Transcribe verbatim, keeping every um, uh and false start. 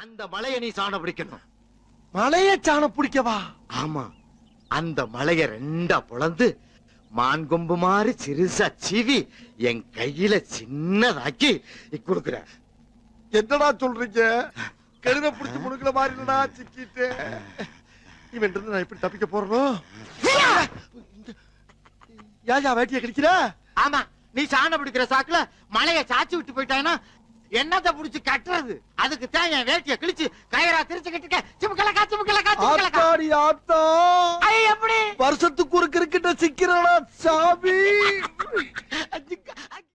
அந்த மலையை நீ சாண பிடிக்கணும். மலைய சாண பிடிக்கவா? ஆமா, அந்த மலைய ரெண்டா பொளந்து மான் கொம்பு மாதிரி சிறுசா சீவி என் கையில சின்னதாக்கி கொடுக்குற. என்னடா சொல்றீங்க? கழுத புடிச்சு முடுக்கல மாதிரி இல்லடா சிக்கிட்டு. இவன் இருந்து நான் எப்படி தப்பிக்க போறனோ? யாயா வேட்டிய கிழிக்கிற? ஆமா, நீ சாண பிடிக்கிற சாக்குல மலைய சாச்சி விட்டு போயிட்டானா என்னத்த புடிச்சு கட்டுறது? அதுக்கு தான் என் வேட்டிய கிழிச்சு கயிறா திரிச்சு கட்டிக்க. சிமுக்கலக்கா சிமுக்கலக்கா சிமுக்கலக்கா. ஆத்தாடி ஆத்தா. ஐ எப்படி வருஷத்துக்கு ஒரு கிரிக்கெட்ட சிக்கிறடா சாமி.